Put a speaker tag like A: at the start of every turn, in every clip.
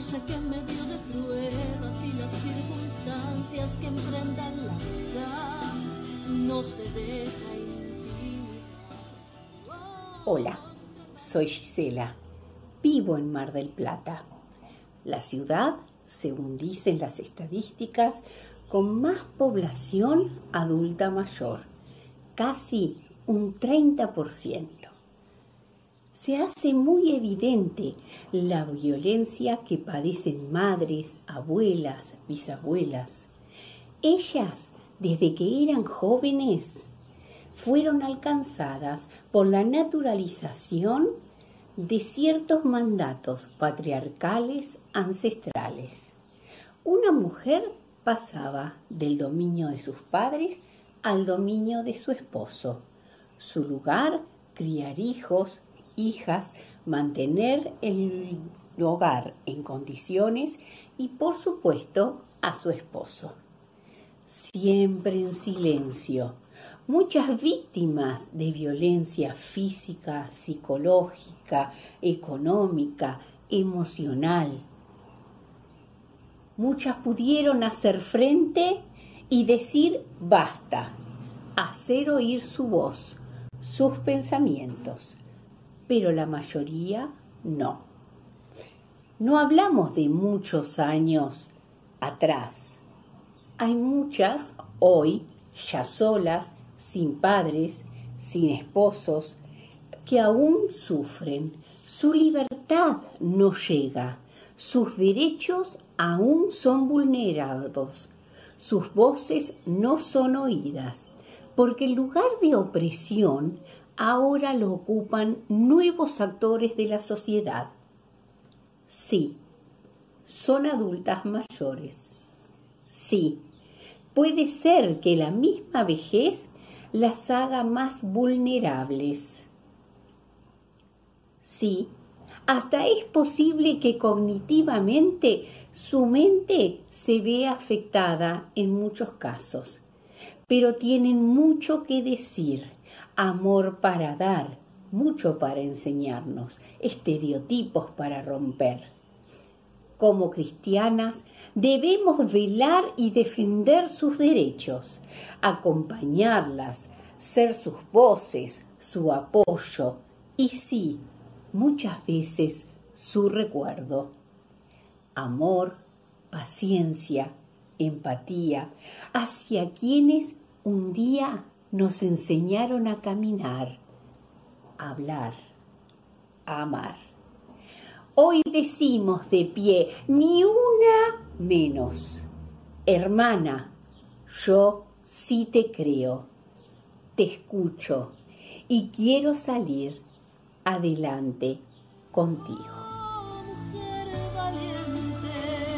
A: aquella que en medio de pruebas y las circunstancias que enfrentan la vida no se deja intimidar.
B: Hola, soy Gisela, vivo en Mar del Plata, la ciudad, según dicen las estadísticas, con más población adulta mayor, casi un 30%. Se hace muy evidente la violencia que padecen madres, abuelas, bisabuelas. Ellas, desde que eran jóvenes, fueron alcanzadas por la naturalización de ciertos mandatos patriarcales ancestrales. Una mujer pasaba del dominio de sus padres al dominio de su esposo. Su lugar, criar hijos, hijas, mantener el hogar en condiciones y, por supuesto, a su esposo. Siempre en silencio. Muchas víctimas de violencia física, psicológica, económica, emocional. Muchas pudieron hacer frente y decir basta, hacer oír su voz, sus pensamientos, pero la mayoría no. No hablamos de muchos años atrás. Hay muchas hoy ya solas, sin padres, sin esposos, que aún sufren. Su libertad no llega, sus derechos aún son vulnerados, sus voces no son oídas, porque el lugar de opresión ahora lo ocupan nuevos actores de la sociedad. Sí, son adultas mayores. Sí, puede ser que la misma vejez las haga más vulnerables. Sí, hasta es posible que cognitivamente su mente se vea afectada en muchos casos, pero tienen mucho que decir, amor para dar, mucho para enseñarnos, estereotipos para romper. Como cristianas debemos velar y defender sus derechos, acompañarlas, ser sus voces, su apoyo y sí, muchas veces su recuerdo. Amor, paciencia, empatía hacia quienes un día nos enseñaron a caminar, a hablar, a amar. Hoy decimos de pie, ni una menos. Hermana, yo sí te creo, te escucho y quiero salir adelante contigo.
A: Mujer valiente,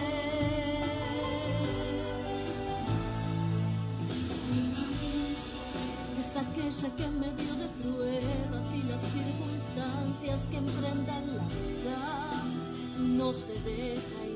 A: es aquella que en medio de pruebas y las circunstancias que enfrentan la vida no se deja